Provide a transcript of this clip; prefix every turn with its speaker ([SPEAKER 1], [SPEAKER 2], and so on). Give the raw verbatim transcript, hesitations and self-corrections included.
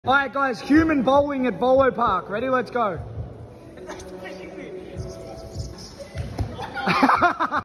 [SPEAKER 1] Alright guys, human bowling at Volo Park. Ready? Let's go.